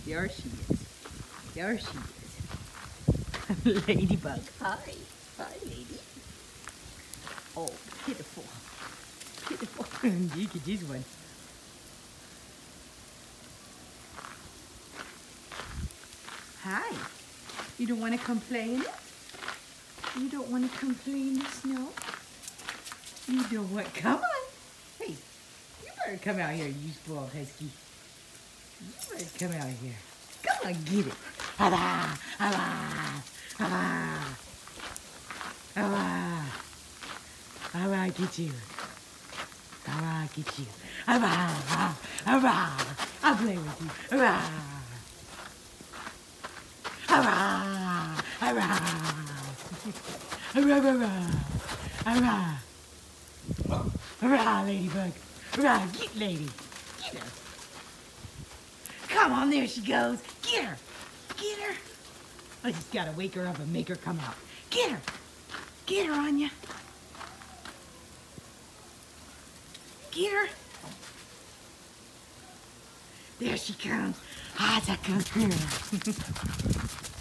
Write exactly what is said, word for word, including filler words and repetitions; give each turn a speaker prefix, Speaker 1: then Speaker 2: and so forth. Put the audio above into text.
Speaker 1: There she is. There she is. Ladybug. Hi. Hi, lady. Oh, pitiful. Pitiful. Look at this one. Hi. You don't want to come play in it? You don't want to come play in the snow? You don't want... Come on. Hey, you better come out here, you spoiled husky. You better come out here. Come on, get it. Aba, aba, aba, aba, aba, get you. Aba, get you. Aba, aba, I'll play with you. Aba, aba, aba, aba, aba, aba, aba, ladybug. Aba, get lady. Get her. Come on, there she goes. Get her. Get her. I just gotta wake her up and make her come out. Get her. Get her, Anya. Get her. There she comes. Ah, that comes here.